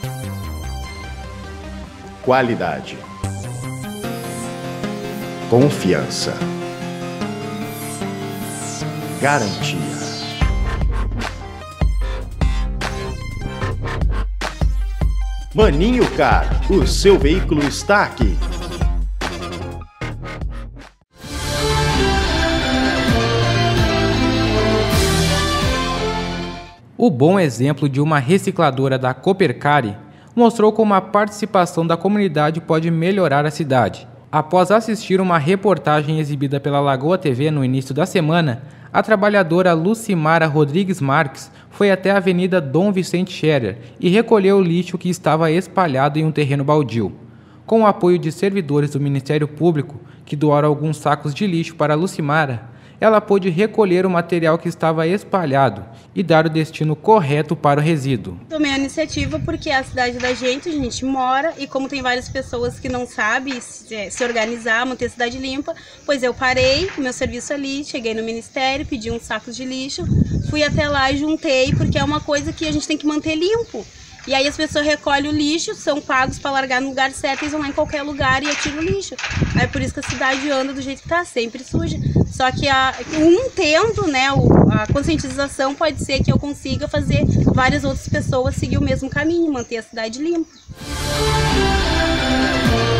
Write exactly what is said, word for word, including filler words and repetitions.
Qualidade. Confiança. Garantia. Maninho Car, o seu veículo está aqui. O bom exemplo de uma recicladora da Coopercare mostrou como a participação da comunidade pode melhorar a cidade. Após assistir uma reportagem exibida pela Lagoa T V no início da semana, a trabalhadora Lucimara Rodrigues Marques foi até a Avenida Dom Vicente Scherer e recolheu o lixo que estava espalhado em um terreno baldio. Com o apoio de servidores do Ministério Público, que doaram alguns sacos de lixo para Lucimara, ela pôde recolher o material que estava espalhado e dar o destino correto para o resíduo. Tomei a iniciativa porque é a cidade da gente, a gente mora, e como tem várias pessoas que não sabem se, se organizar, manter a cidade limpa, pois eu parei o meu serviço ali, cheguei no Ministério, pedi uns sacos de lixo, fui até lá e juntei, porque é uma coisa que a gente tem que manter limpo. E aí as pessoas recolhem o lixo, são pagos para largar no lugar certo, eles vão lá em qualquer lugar e atiram o lixo. É por isso que a cidade anda do jeito que está, sempre suja. Só que a, um tendo, né, a conscientização pode ser que eu consiga fazer várias outras pessoas seguir o mesmo caminho, manter a cidade limpa.